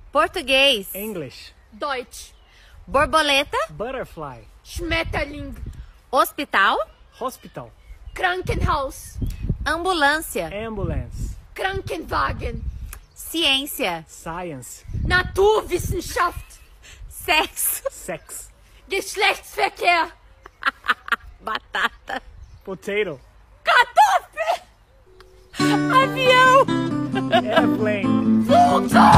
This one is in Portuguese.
Português. English. Deutsch. Borboleta. Butterfly. Schmetterling. Hospital. Hospital. Krankenhaus. Ambulância. Ambulance. Krankenwagen. Ciência. Science. Naturwissenschaft. Sexo. Sex. Geschlechtsverkehr. Batata. Potato. Kartoffel. Avião. Airplane. Flugzeug.